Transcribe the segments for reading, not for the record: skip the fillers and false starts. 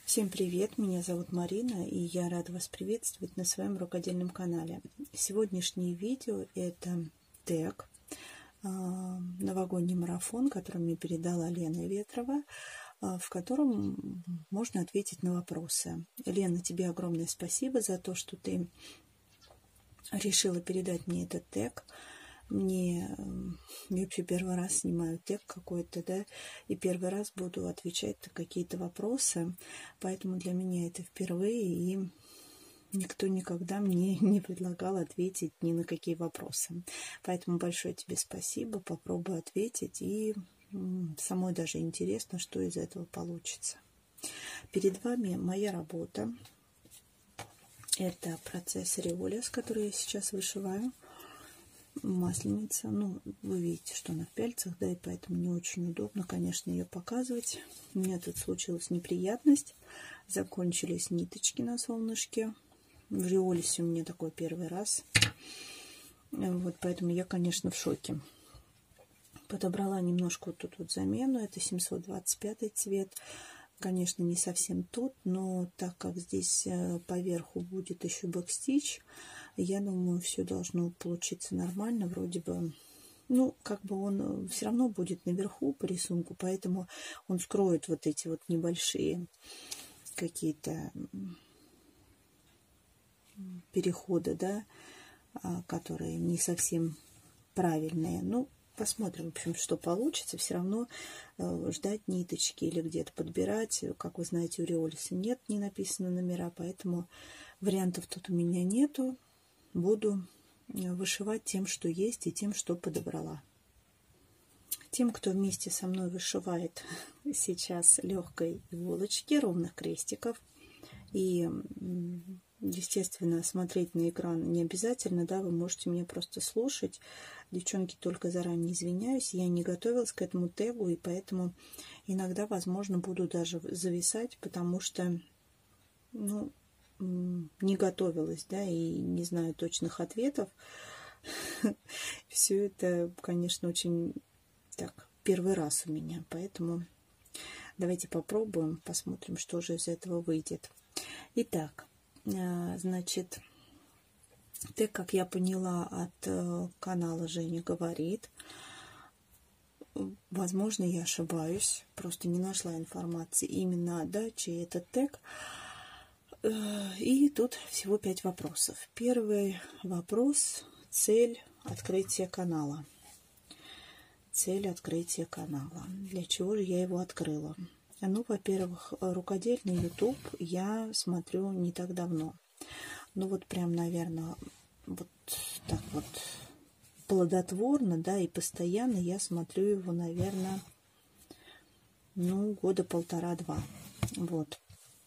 Всем привет, меня зовут Марина, и я рада вас приветствовать на своем рукодельном канале. Сегодняшнее видео это тег, новогодний марафон, который мне передала Лена Ветрова, в котором можно ответить на вопросы. Лена, тебе огромное спасибо за то, что ты решила передать мне этот тег. Я вообще первый раз снимаю тег какой-то, да, и первый раз буду отвечать на какие-то вопросы, поэтому для меня это впервые, и никто никогда мне не предлагал ответить ни на какие вопросы. Поэтому большое тебе спасибо, попробую ответить, и самой даже интересно, что из этого получится. Перед вами моя работа. Это процесс Риолис, который я сейчас вышиваю. Масленица, вы видите, что она в пяльцах, да, и поэтому не очень удобно, конечно, ее показывать. У меня тут случилась неприятность, закончились ниточки на солнышке. В Риолисе у меня такой первый раз, вот поэтому я, конечно, в шоке. Подобрала немножко вот тут вот замену, это 725 цвет, конечно, не совсем тот, но так как здесь поверху будет еще бэкстич, я думаю, все должно получиться нормально. Вроде бы, как бы он все равно будет наверху по рисунку, поэтому он скроет вот эти вот небольшие какие-то переходы, да, которые не совсем правильные. Посмотрим, в общем, что получится. Все равно ждать ниточки или где-то подбирать. Как вы знаете, у Риолиса нет, не написано номера, поэтому вариантов тут у меня нету. Буду вышивать тем, что есть, и тем, что подобрала. Тем, кто вместе со мной вышивает сейчас легкой иголочки, ровных крестиков. И, естественно, смотреть на экран не обязательно, да, вы можете меня просто слушать. Девчонки, только заранее извиняюсь, я не готовилась к этому тегу, и поэтому иногда, возможно, буду даже зависать, потому что, не готовилась, да, и не знаю точных ответов. Все это, конечно, очень так, первый раз у меня, поэтому давайте попробуем, посмотрим, что же из этого выйдет. Итак, значит, тег, как я поняла от канала Женя говорит, возможно, я ошибаюсь, просто не нашла информации именно, да, чей это тег. И тут всего 5 вопросов. Первый вопрос – цель открытия канала. Цель открытия канала. Для чего же я его открыла? Во-первых, рукодельный YouTube я смотрю не так давно. Прям, наверное, вот так вот плодотворно, да, и постоянно я смотрю его, наверное, года 1,5-2. Вот.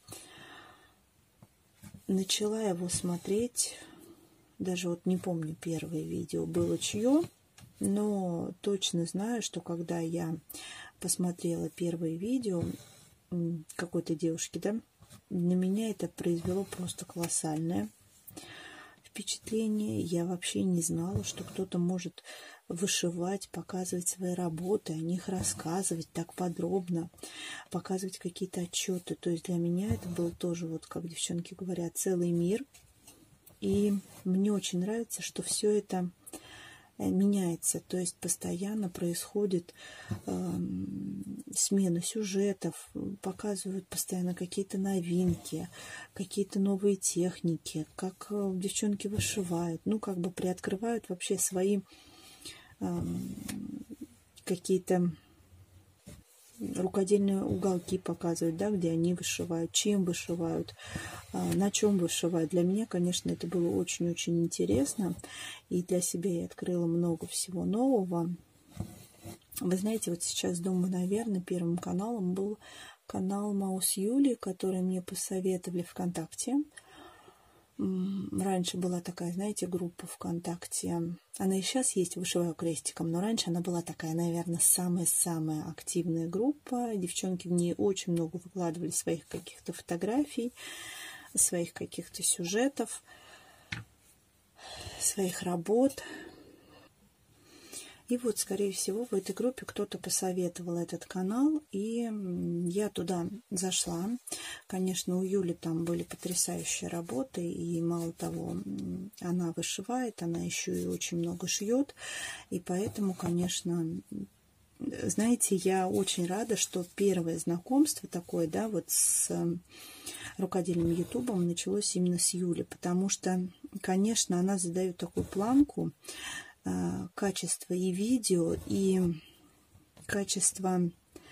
Начала его смотреть, даже вот не помню первое видео было чье, но точно знаю, что когда я посмотрела первое видео какой-то девушки, да, на меня это произвело просто колоссальное впечатление. Я вообще не знала, что кто-то может вышивать, показывать свои работы, о них рассказывать так подробно, показывать какие-то отчеты. То есть для меня это был тоже, вот как девчонки говорят, целый мир. И мне очень нравится, что все это меняется, то есть постоянно происходит смена сюжетов, показывают постоянно какие-то новинки, какие-то новые техники, как девчонки вышивают, как бы приоткрывают вообще свои какие-то рукодельные уголки показывают, да, где они вышивают, чем вышивают, на чем вышивают. Для меня, конечно, это было очень-очень интересно, и для себя я открыла много всего нового. Вы знаете, вот сейчас думаю, наверное, первым каналом был канал Маус Юли, который мне посоветовали ВКонтакте. Раньше была такая, знаете, группа ВКонтакте. Она и сейчас есть, вышиваю крестиком, но раньше она была такая, наверное, самая-самая активная группа. Девчонки в ней очень много выкладывали своих каких-то фотографий, своих каких-то сюжетов, своих работ. И вот, скорее всего, в этой группе кто-то посоветовал этот канал, и я туда зашла. Конечно, у Юли там были потрясающие работы, и мало того, она вышивает, она еще и очень много шьет, и поэтому, конечно, знаете, я очень рада, что первое знакомство такое, да, вот с рукодельным ютубом началось именно с Юли, потому что, конечно, она задает такую планку, качество и видео, и качество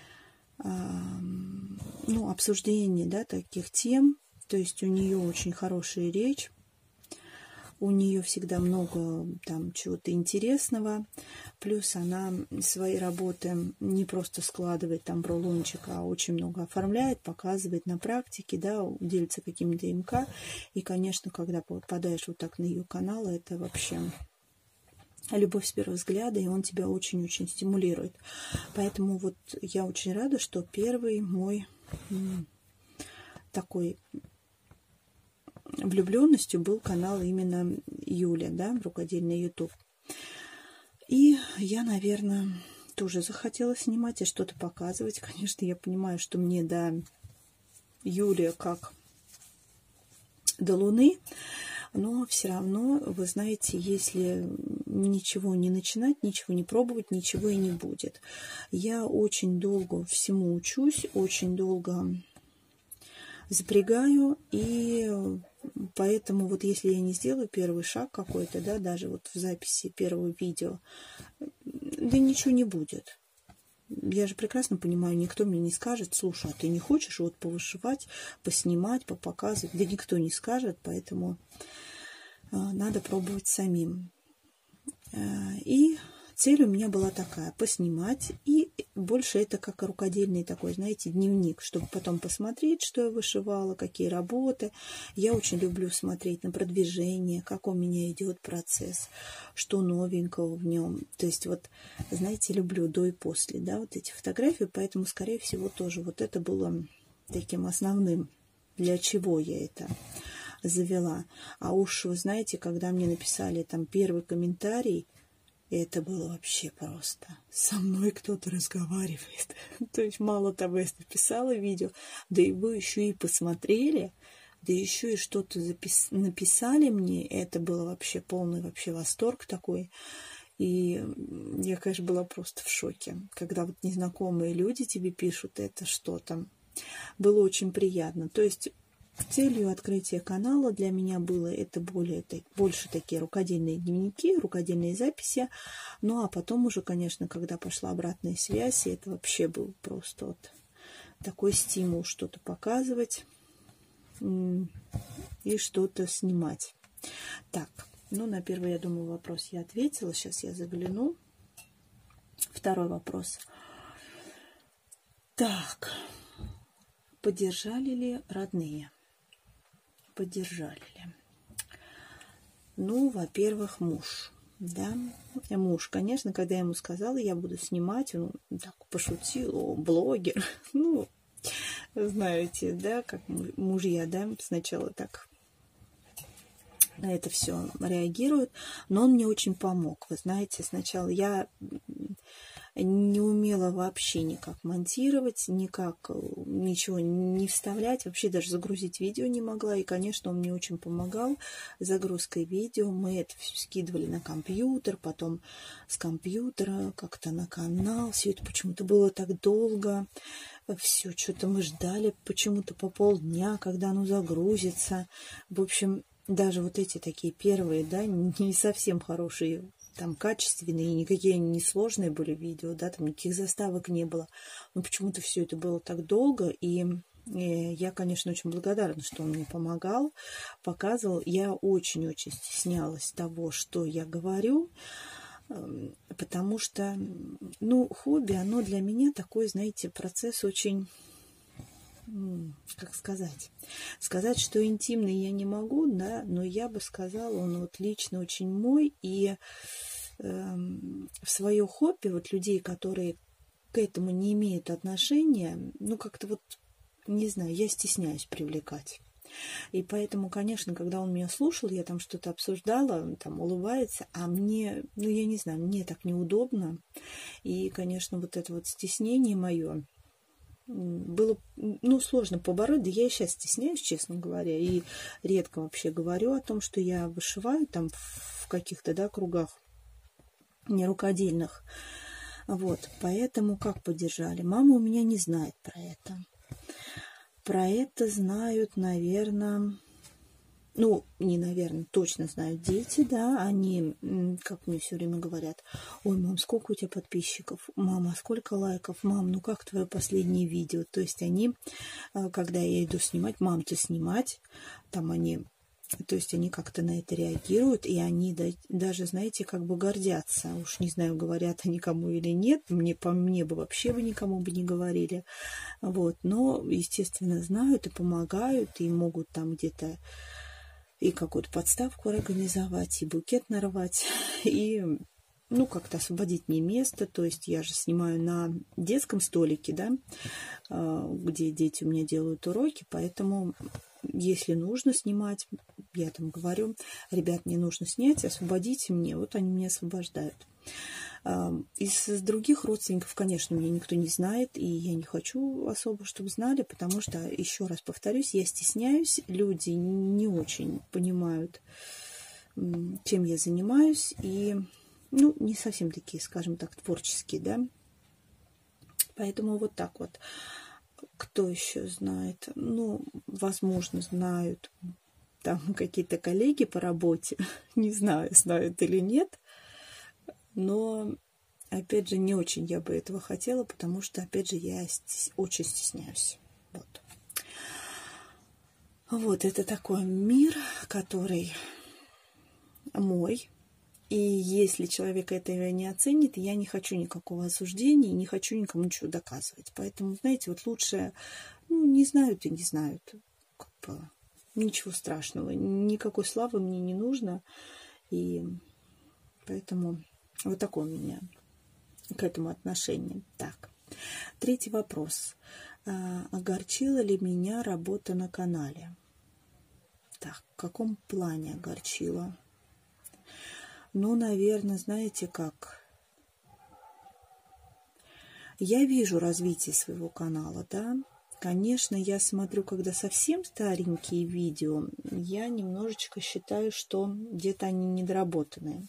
обсуждения, да, таких тем. То есть у нее очень хорошая речь, у нее всегда много там чего-то интересного. Плюс она свои работы не просто складывает там в рулончик, а очень много оформляет, показывает на практике, да, делится какими-то МК. И, конечно, когда попадаешь вот так на ее канал, это вообще любовь с первого взгляда, и он тебя очень-очень стимулирует. Поэтому вот я очень рада, что первый мой такой влюбленностью был канал именно Юля, да, рукодельный YouTube. И я, наверное, тоже захотела снимать и что-то показывать. Конечно, я понимаю, что мне до Юли как до Луны, но все равно, вы знаете, если ничего не начинать, ничего не пробовать, ничего и не будет. Я очень долго всему учусь, очень долго запрягаю, и поэтому вот если я не сделаю первый шаг какой-то, да, даже вот в записи первого видео, да ничего не будет. Я же прекрасно понимаю, никто мне не скажет: слушай, а ты не хочешь вот повышивать, поснимать, попоказывать? Да никто не скажет, поэтому надо пробовать самим. И цель у меня была такая: поснимать, и больше это как рукодельный такой, знаете, дневник, чтобы потом посмотреть, что я вышивала, какие работы. Я очень люблю смотреть на продвижение, как у меня идет процесс, что новенького в нем. То есть вот, знаете, люблю до и после, да, вот эти фотографии, поэтому, скорее всего, тоже вот это было таким основным, для чего я это завела. А уж вы знаете, когда мне написали там первый комментарий, это было вообще просто. Со мной кто-то разговаривает. То есть мало того, я написала видео, да и вы еще и посмотрели, да еще и что-то написали мне. Это было вообще полный вообще восторг такой. И я, конечно, была просто в шоке. Когда вот незнакомые люди тебе пишут это что-то. Было очень приятно. То есть целью открытия канала для меня было это больше такие рукодельные дневники, рукодельные записи. Ну, а потом уже, конечно, когда пошла обратная связь, это вообще был просто вот такой стимул что-то показывать и что-то снимать. Так, ну, на первый, я думаю, вопрос я ответила. Сейчас я загляну. Второй вопрос. Так, поддержали ли родные? Поддержали ли? Ну, во-первых, муж. Да, муж, конечно, когда я ему сказала, я буду снимать, он так пошутил: о, блогер. Ну, знаете, да, как мужья, да, сначала так на это все реагируют, но он мне очень помог. Вы знаете, сначала я не умела вообще никак монтировать, никак ничего не вставлять, вообще даже загрузить видео не могла. И, конечно, он мне очень помогал с загрузкой видео. Мы это все скидывали на компьютер, потом с компьютера как-то на канал. Все это почему-то было так долго. Все, что-то мы ждали почему-то по полдня, когда оно загрузится. В общем, даже вот эти такие первые, да, не совсем хорошие, там качественные, никакие они не сложные были видео, да, там никаких заставок не было. Но почему-то все это было так долго, и я, конечно, очень благодарна, что он мне помогал, показывал. Я очень-очень стеснялась того, что я говорю, потому что, ну, хобби, оно для меня такой, знаете, процесс очень, как сказать, что интимный я не могу, да, но я бы сказала, он вот лично очень мой, и в свое хобби вот людей, которые к этому не имеют отношения, ну, как-то вот, не знаю, я стесняюсь привлекать. И поэтому, конечно, когда он меня слушал, я там что-то обсуждала, он там улыбается, а мне, ну, я не знаю, мне так неудобно. И, конечно, вот это вот стеснение мое было, ну, сложно побороть. Да я и сейчас стесняюсь, честно говоря, и редко вообще говорю о том, что я вышиваю там в каких-то, да, кругах нерукодельных. Вот, поэтому как поддержали? Мама у меня не знает про это. Про это знают, наверное, ну, не наверное, точно знают дети, да, они, как мне все время говорят, ой, мам, сколько у тебя подписчиков, мама, сколько лайков, мам, ну как твое последнее видео, то есть они, когда я иду снимать, мам, ты снимать, там они, то есть они как-то на это реагируют, и они даже, знаете, как бы гордятся, уж не знаю, говорят они кому или нет, по мне бы вообще бы никому бы не говорили, вот, но, естественно, знают и помогают, и могут там где-то и какую-то подставку организовать, и букет нарвать, и, ну, как-то освободить мне место. То есть я же снимаю на детском столике, да, где дети у меня делают уроки, поэтому, если нужно снимать, я там говорю, ребят, мне нужно снять, освободите мне, вот они меня освобождают. Из других родственников, конечно, меня никто не знает, и я не хочу особо, чтобы знали, потому что, еще раз повторюсь, я стесняюсь, люди не очень понимают, чем я занимаюсь, и, ну, не совсем такие, скажем так, творческие, да, поэтому вот так вот. Кто еще знает? Ну, возможно, знают там какие-то коллеги по работе, не знаю, знают или нет, но, опять же, не очень я бы этого хотела, потому что, опять же, я очень стесняюсь. Вот. Вот, это такой мир, который мой. И если человек этого не оценит, я не хочу никакого осуждения, не хочу никому ничего доказывать. Поэтому, знаете, вот лучше, ну, не знают и не знают. Как бы, ничего страшного. Никакой славы мне не нужно. И поэтому... Вот такое у меня к этому отношение. Так, третий вопрос. Огорчила ли меня работа на канале? Так, в каком плане огорчила? Ну, наверное, знаете как? Я вижу развитие своего канала, да? Конечно, я смотрю, когда совсем старенькие видео, я немножечко считаю, что где-то они недоработанные.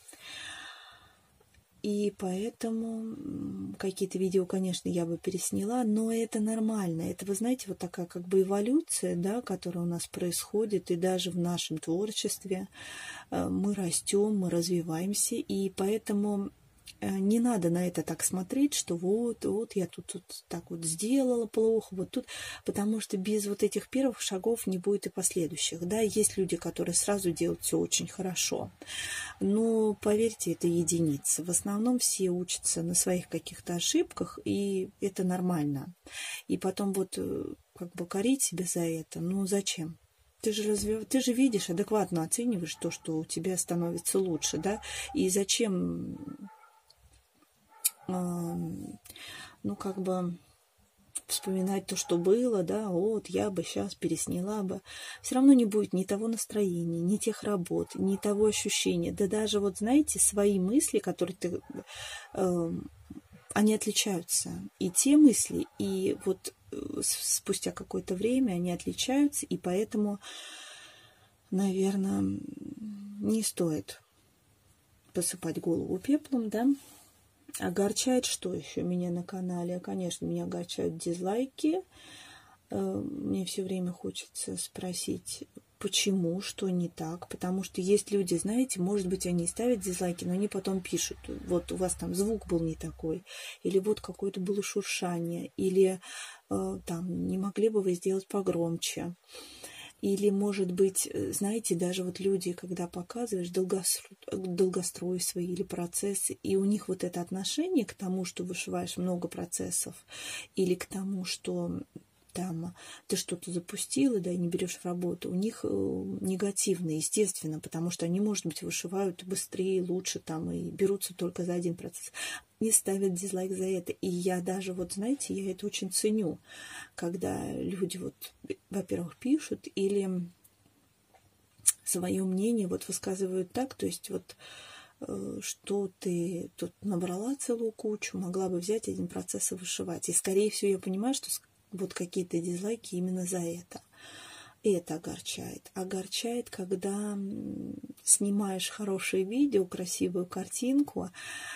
И поэтому какие-то видео, конечно, я бы пересняла, но это нормально. Это, вы знаете, вот такая как бы эволюция, да, которая у нас происходит, и даже в нашем творчестве мы растем, мы развиваемся, и поэтому не надо на это так смотреть, что вот я тут так вот сделала плохо, вот тут, потому что без вот этих первых шагов не будет и последующих. Да, есть люди, которые сразу делают все очень хорошо, но, поверьте, это единицы. В основном все учатся на своих каких-то ошибках, и это нормально. И потом вот как бы корить себя за это, ну зачем? Ты же видишь, адекватно оцениваешь то, что у тебя становится лучше, да, и зачем... ну, как бы вспоминать то, что было, да, вот, я бы сейчас пересняла бы. Все равно не будет ни того настроения, ни тех работ, ни того ощущения. Да даже, вот, знаете, свои мысли, которые ты... они отличаются. И те мысли, и вот спустя какое-то время они отличаются, и поэтому, наверное, не стоит посыпать голову пеплом, да. Огорчает, что еще меня на канале? Конечно, меня огорчают дизлайки. Мне все время хочется спросить, почему, что не так. Потому что есть люди, знаете, может быть, они ставят дизлайки, но они потом пишут, вот у вас там звук был не такой, или вот какое-то было шуршание, или там не могли бы вы сделать погромче. Или, может быть, знаете, даже вот люди, когда показываешь долгострой свои или процессы, и у них вот это отношение к тому, что вышиваешь много процессов, или к тому, что там ты что-то запустила, да, и не берешь в работу, у них негативно, естественно, потому что они, может быть, вышивают быстрее, лучше там и берутся только за один процесс. Не ставят дизлайк за это. И я даже, вот знаете, я это очень ценю, когда люди вот, во-первых, пишут или свое мнение вот высказывают так, то есть вот что ты тут набрала целую кучу, могла бы взять один процесс и вышивать. И, скорее всего, я понимаю, что вот какие-то дизлайки именно за это. И это огорчает. Огорчает, когда снимаешь хорошее видео, красивую картинку,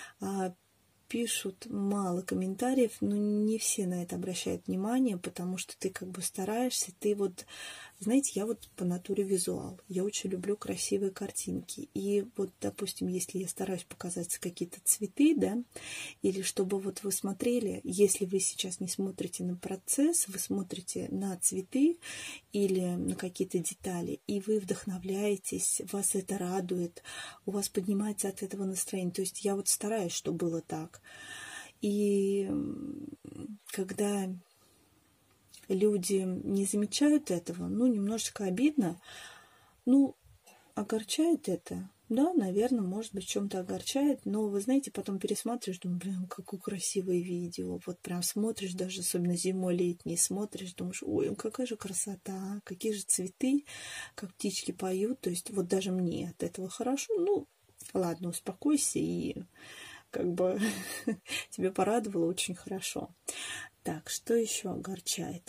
пишут мало комментариев, но не все на это обращают внимание, потому что ты как бы стараешься, ты вот, знаете, я вот по натуре визуал, я очень люблю красивые картинки, и вот, допустим, если я стараюсь показать какие-то цветы, да, или чтобы вот вы смотрели, если вы сейчас не смотрите на процесс, вы смотрите на цветы или на какие-то детали, и вы вдохновляетесь, вас это радует, у вас поднимается от этого настроение, то есть я вот стараюсь, чтобы было так. И когда люди не замечают этого, ну, немножечко обидно, ну, огорчает это. Да, наверное, может быть, в чем-то огорчает, но, вы знаете, потом пересматриваешь, думаешь, блин, какое красивое видео. Вот прям смотришь, даже особенно зимой летней, смотришь, думаешь, ой, какая же красота, какие же цветы, как птички поют. То есть вот даже мне от этого хорошо. Ну, ладно, успокойся, и как бы тебя порадовало очень хорошо. Так, что еще огорчает?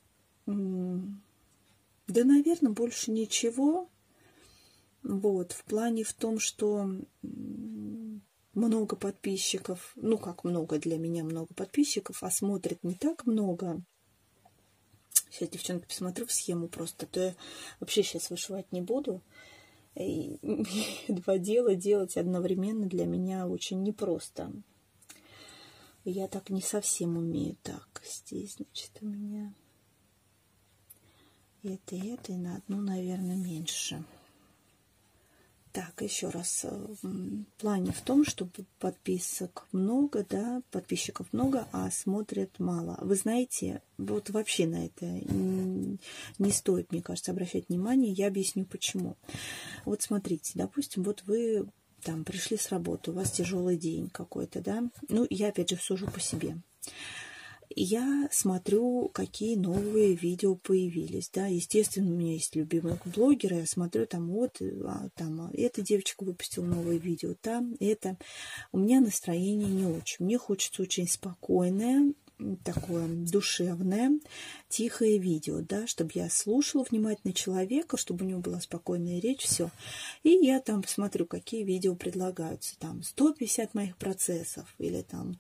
Да, наверное, больше ничего. Вот, в плане в том, что много подписчиков, ну как много, для меня много подписчиков, а смотрит не так много. Сейчас, девчонки, посмотрю в схему просто, то я вообще сейчас вышивать не буду. И два дела делать одновременно для меня очень непросто. Я так не совсем умею. Так, здесь, значит, у меня это и на одну, наверное, меньше. Так, еще раз. В плане в том, что подписок много, да, подписчиков много, а смотрят мало. Вы знаете, вот вообще на это не стоит, мне кажется, обращать внимание. Я объясню, почему. Вот смотрите, допустим, вот вы там пришли с работы, у вас тяжелый день какой-то, да. Ну, я опять же сужу по себе. Я смотрю, какие новые видео появились, да, естественно, у меня есть любимые блогеры, я смотрю, там, вот, там, эта девочка выпустила новое видео, там, это, у меня настроение не очень, мне хочется очень спокойное, такое душевное, тихое видео, да, чтобы я слушала внимательно человека, чтобы у него была спокойная речь, все, и я там посмотрю, какие видео предлагаются, там, 150 моих процессов, или там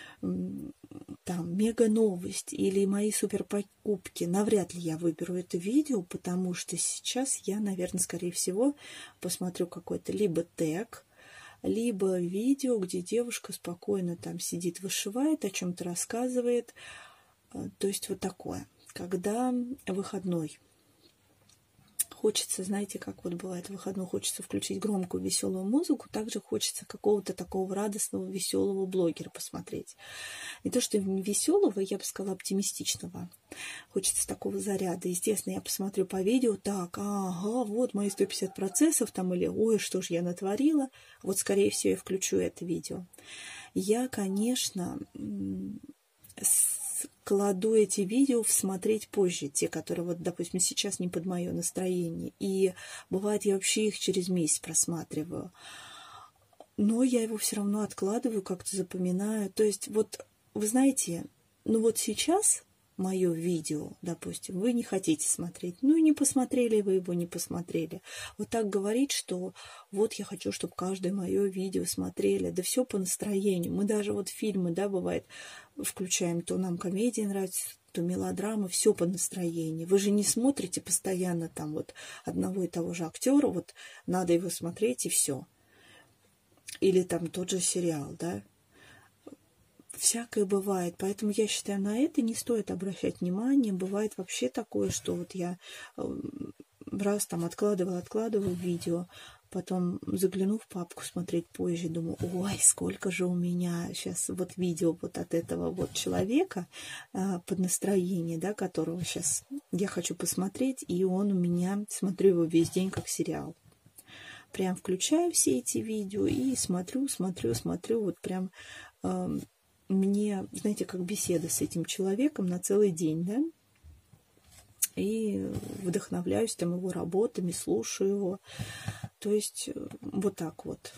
мега новость или мои супер покупки, навряд ли я выберу это видео, потому что сейчас я, наверное, скорее всего посмотрю какой-то либо тег, либо видео, где девушка спокойно там сидит, вышивает, о чем-то рассказывает. То есть вот такое. Когда выходной, хочется, знаете, как вот бывает в выходной, хочется включить громкую веселую музыку, также хочется какого-то такого радостного, веселого блогера посмотреть. Не то, что веселого, я бы сказала, оптимистичного. Хочется такого заряда. Естественно, я посмотрю по видео, так, ага, вот мои 150 процессов там, или ой, что ж я натворила. Вот, скорее всего, я включу это видео. Я, конечно, кладу эти видео смотреть позже, те, которые, вот, допустим, сейчас не под мое настроение. И бывает, я вообще их через месяц просматриваю. Но я его все равно откладываю, как-то запоминаю. То есть, вот, вы знаете, ну вот сейчас мое видео, допустим, вы не хотите смотреть. Ну и не посмотрели вы его, не посмотрели. Вот так говорить, что вот я хочу, чтобы каждое мое видео смотрели. Да все по настроению. Мы даже вот фильмы, да, бывает, включаем, то нам комедия нравится, то мелодрамы, все по настроению. Вы же не смотрите постоянно там вот одного и того же актера, вот надо его смотреть и все. Или там тот же сериал, да. Всякое бывает, поэтому я считаю, на это не стоит обращать внимание. Бывает вообще такое, что вот я раз там откладываю видео, Потом загляну в папку смотреть позже, думаю, ой, сколько же у меня сейчас вот видео вот от этого вот человека под настроение, да, которого сейчас я хочу посмотреть, и он у меня, смотрю его весь день как сериал. Прям включаю все эти видео и смотрю, вот прям мне, знаете, как беседа с этим человеком на целый день, да, и вдохновляюсь там его работами, слушаю его. То есть вот так вот.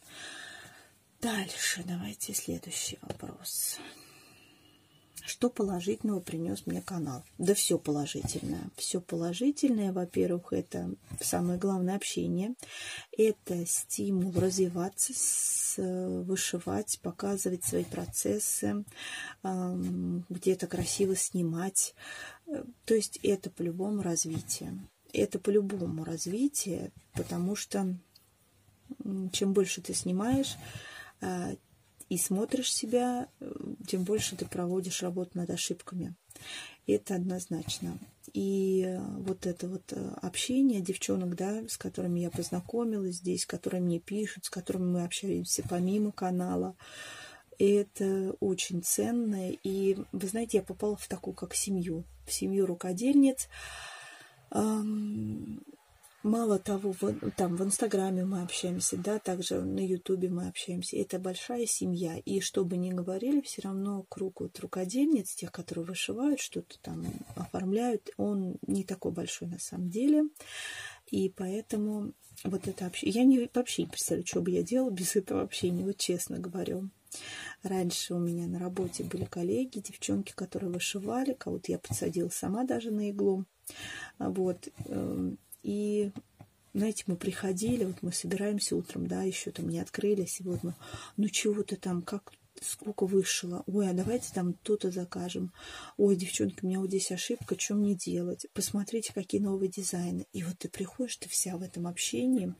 Дальше давайте следующий вопрос. Что положительного принес мне канал? Да все положительное. Все положительное. Во-первых, это самое главное общение. Это стимул развиваться, вышивать, показывать свои процессы, где-то красиво снимать. То есть это по-любому развитие. Это по-любому развитие, потому что чем больше ты снимаешь и смотришь себя, тем больше ты проводишь работу над ошибками. Это однозначно. И вот это вот общение девчонок, да, с которыми я познакомилась здесь, которые мне пишут, с которыми мы общаемся помимо канала, это очень ценно. И, вы знаете, я попала в такую, как семью, в семью рукодельниц. Мало того, там в Инстаграме мы общаемся, да, также на Ютубе мы общаемся. Это большая семья. И что бы ни говорили, все равно круг вот рукодельниц, тех, которые вышивают, что-то там оформляют, он не такой большой на самом деле. И поэтому вот это общение... Я вообще не представляю, что бы я делала без этого общения, вот честно говорю. Раньше у меня на работе были коллеги, девчонки, которые вышивали, кого-то я подсадила сама даже на иглу. Вот. И, знаете, мы приходили, вот мы собираемся утром, да, еще там не открылись, и вот мы, ну чего ты там, сколько вышила? Ой, а давайте там то-то закажем. Ой, девчонки, у меня вот здесь ошибка, что мне делать? Посмотрите, какие новые дизайны. И вот ты приходишь, ты вся в этом общении,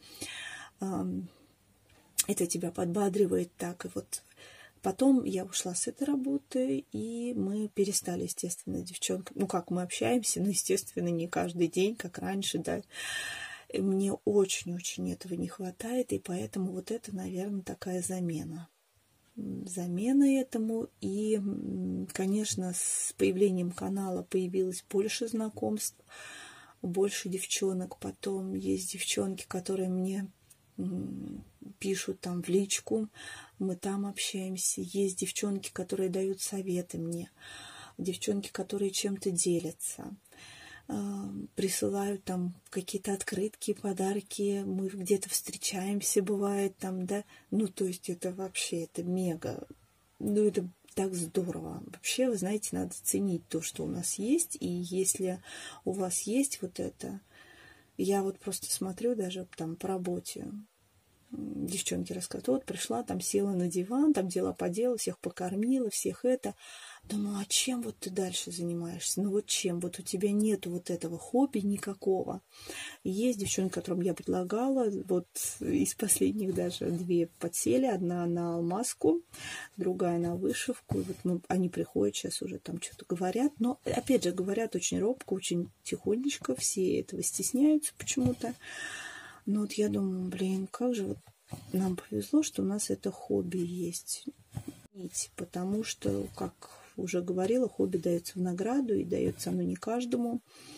это тебя подбадривает так, и вот... Потом я ушла с этой работы, и мы перестали, естественно, девчонкам... Ну, как мы общаемся, но, естественно, не каждый день, как раньше, да. И мне очень-очень этого не хватает, и поэтому вот это, наверное, такая замена. Замена этому. И, конечно, с появлением канала появилось больше знакомств, больше девчонок. Потом есть девчонки, которые мне... пишут там в личку, мы там общаемся. Есть девчонки, которые дают советы мне, девчонки, которые чем-то делятся, присылают там какие-то открытки, подарки, мы где-то встречаемся, бывает там, да, ну, то есть это вообще, это мега, ну, это так здорово. Вообще, вы знаете, надо ценить то, что у нас есть, и если у вас есть вот это, я вот просто смотрю даже там по работе, девчонки рассказывают, вот пришла, там села на диван, там дела по делу, всех покормила, всех это. Думаю, а чем вот ты дальше занимаешься? Ну вот чем? Вот у тебя нету вот этого хобби никакого. И есть девчонки, которым я предлагала, вот из последних даже две подсели, одна на алмазку, другая на вышивку. И вот они приходят сейчас уже там что-то говорят, но опять же говорят очень робко, очень тихонечко, все этого стесняются почему-то. Но вот я думаю, блин, как же вот нам повезло, что у нас это хобби есть. Потому что, как уже говорила, хобби дается в награду, и дается оно не каждому.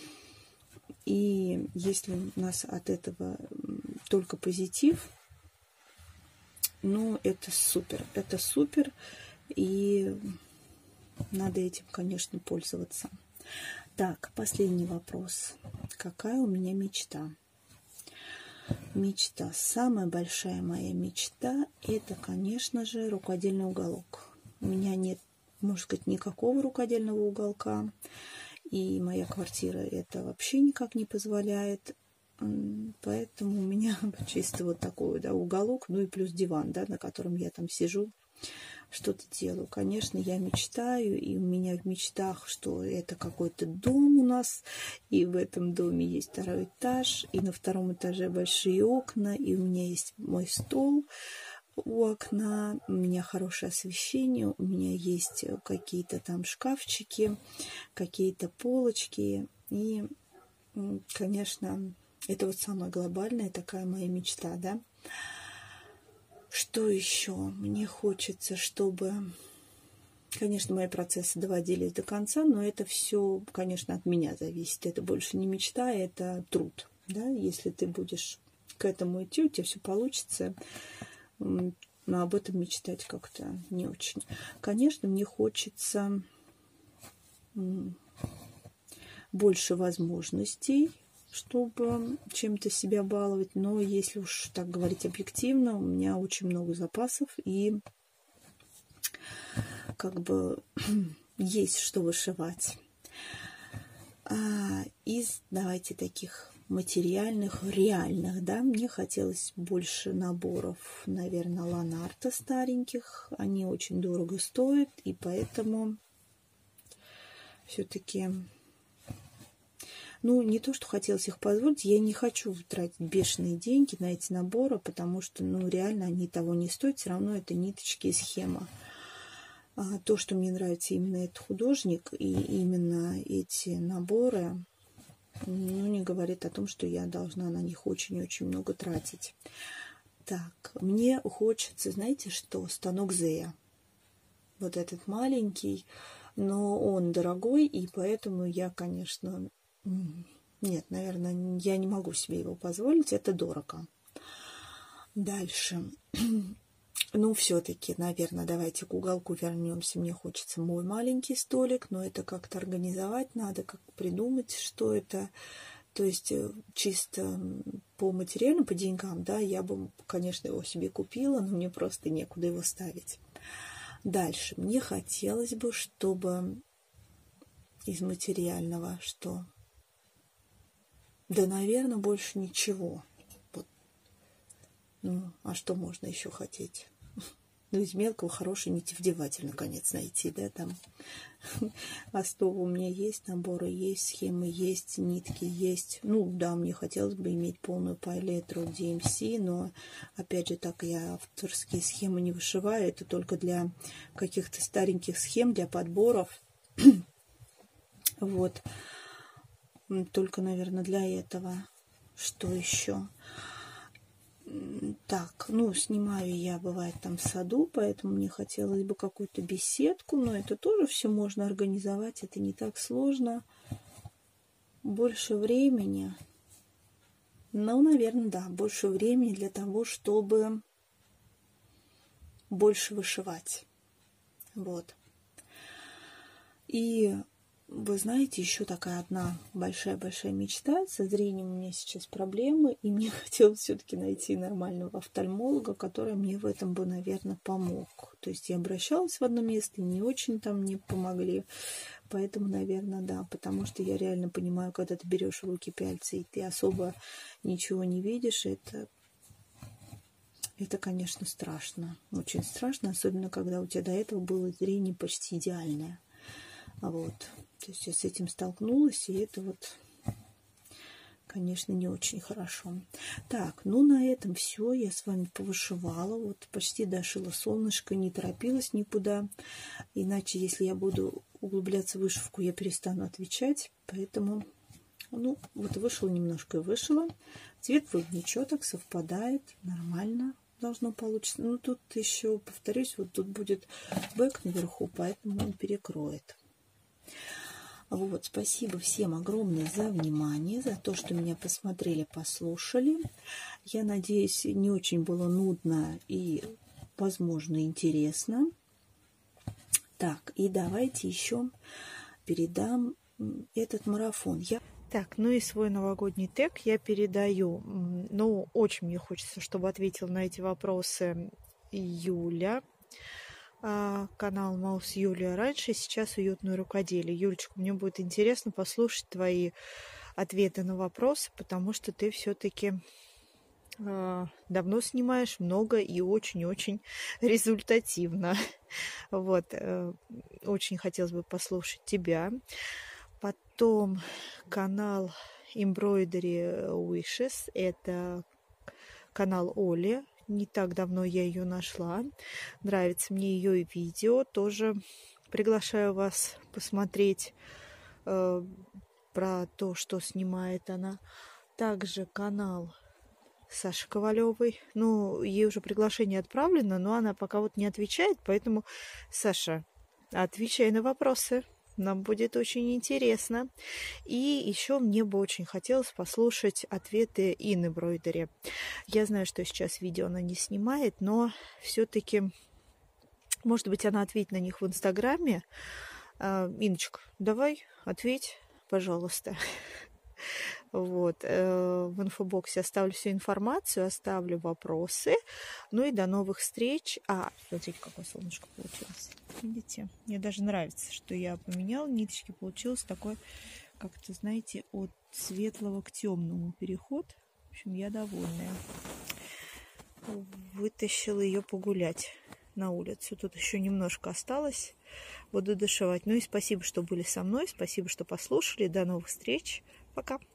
И если у нас от этого только позитив, ну, это супер, и надо этим, конечно, пользоваться. Так, последний вопрос. Какая у меня мечта? Мечта. Самая большая моя мечта – это, конечно же, рукодельный уголок. У меня нет, можно сказать, никакого рукодельного уголка. И моя квартира это вообще никак не позволяет. Поэтому у меня чисто вот такой, да, уголок, ну и плюс диван, да, на котором я там сижу, что-то делаю. Конечно, я мечтаю, и у меня в мечтах, что это какой-то дом у нас, и в этом доме есть второй этаж, и на втором этаже большие окна, и у меня есть мой стол у окна, у меня хорошее освещение, у меня есть какие-то там шкафчики, какие-то полочки, и, конечно, Это вот самая глобальная такая моя мечта, да. Что еще? Мне хочется, чтобы, конечно, мои процессы доводились до конца, но это все, конечно, от меня зависит. Это больше не мечта, это труд, да. Если ты будешь к этому идти, у тебя все получится. Но об этом мечтать как-то не очень. Конечно, мне хочется больше возможностей, чтобы чем-то себя баловать. Но если уж так говорить объективно, у меня очень много запасов. И как бы есть что вышивать. Из, давайте, таких материальных, реальных, да, мне хотелось больше наборов, наверное, ланарта стареньких. Они очень дорого стоят, и поэтому все-таки, ну, не то, что хотелось их позволить, я не хочу тратить бешеные деньги на эти наборы, потому что, ну, реально они того не стоят, все равно это ниточки и схема. То, что мне нравится именно этот художник и именно эти наборы, ну, не говорит о том, что я должна на них очень-очень много тратить. Так, мне хочется, знаете что, станок Зея. Вот этот маленький, но он дорогой, и поэтому я, конечно, нет, наверное, я не могу себе его позволить, это дорого. Дальше. Ну, все-таки, наверное, давайте к уголку вернемся. Мне хочется мой маленький столик, но это как-то организовать надо, как придумать, что это. То есть чисто по материалу, по деньгам, да, я бы, конечно, его себе купила, но мне просто некуда его ставить. Дальше. Мне хотелось бы, чтобы из материального что? Да, наверное, больше ничего. Вот. Ну, а что можно еще хотеть? Ну, из мелкого хороший нитевдеватель, наконец, найти, да, там. Основа у меня есть, наборы есть, схемы есть, нитки есть. Ну, да, мне хотелось бы иметь полную палитру DMC, но, опять же, так я авторские схемы не вышиваю, это только для каких-то стареньких схем, для подборов. Вот. Только, наверное, для этого. Что еще? Так, ну, снимаю я, бывает, там в саду, поэтому мне хотелось бы какую-то беседку, но это тоже все можно организовать, это не так сложно. Больше времени. Ну, наверное, да, больше времени для того, чтобы больше вышивать. Вот. И вы знаете, еще такая одна большая-большая мечта. Со зрением у меня сейчас проблемы, и мне хотелось все-таки найти нормального офтальмолога, который мне в этом бы, наверное, помог. То есть я обращалась в одно место, и не очень там мне помогли. Поэтому, наверное, да, потому что я реально понимаю, когда ты берешь в руки пяльцы, и ты особо ничего не видишь, это, конечно, страшно. Очень страшно, особенно когда у тебя до этого было зрение почти идеальное. Вот. То есть я с этим столкнулась, и это вот, конечно, не очень хорошо. Так, ну на этом все. Я с вами повышивала. Вот почти дошила солнышко, не торопилась никуда. Иначе, если я буду углубляться в вышивку, я перестану отвечать. Поэтому, ну, вот вышила немножко и вышила. Цвет вроде ничего, так совпадает. Нормально должно получиться. Ну, тут еще, повторюсь, вот тут будет бэк наверху, поэтому он перекроет. Вот, спасибо всем огромное за внимание, за то, что меня посмотрели, послушали. Я надеюсь, не очень было нудно и, возможно, интересно. Так, и давайте еще передам этот марафон. Так, ну и свой новогодний тег я передаю. Ну, очень мне хочется, чтобы ответил на эти вопросы Юля. Канал Маус Юлия раньше, сейчас уютное рукоделие. Юлечка, мне будет интересно послушать твои ответы на вопросы, потому что ты все-таки давно снимаешь много и очень-очень результативно. Вот, очень хотелось бы послушать тебя. Потом канал Embroidery Wishes, это канал Оли. Не так давно я ее нашла. Нравится мне ее и видео. Тоже приглашаю вас посмотреть про то, что снимает она. также канал Саши Ковалевой. Ну, ей уже приглашение отправлено, но она пока вот не отвечает, поэтому, Саша, отвечай на вопросы. Нам будет очень интересно. И еще мне бы очень хотелось послушать ответы Инны Бройдери. Я знаю, что сейчас видео она не снимает, но все-таки, может быть, она ответит на них в Инстаграме. Инночка, давай, ответь, пожалуйста. Вот, в инфобоксе оставлю всю информацию, оставлю вопросы. Ну и до новых встреч. Смотрите, какое солнышко получилось. Видите? Мне даже нравится, что я поменяла ниточки. Получилось такой, как-то, знаете, от светлого к темному переход. В общем, я довольная. Вытащила ее погулять на улицу. Тут еще немножко осталось. Буду дошивать. Ну и спасибо, что были со мной. Спасибо, что послушали. До новых встреч. Пока.